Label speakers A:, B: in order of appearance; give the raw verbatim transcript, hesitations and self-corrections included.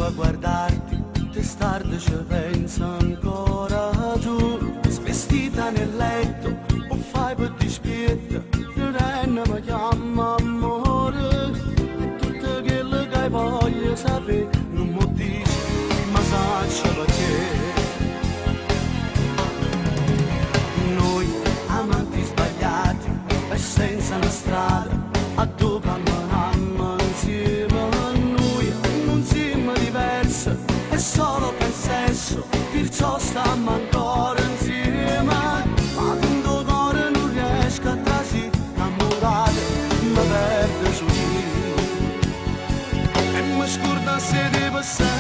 A: a guardarti, testardo ci pensa ancora tu, svestita nel letto, o fai per dispietta, Lorena mi chiama amore, e tutto quello che voglio sapere, non mi dici, ma saccia perché. Noi, amanti sbagliati, e senza una strada, a dove camminammo insieme a noi, non siamo diversi, è solo per sesso, perciò stiamo ancora insieme, ma quando cuore non riesco a trasi, innamorata, mi perde su di, e mi scorda se deve essere.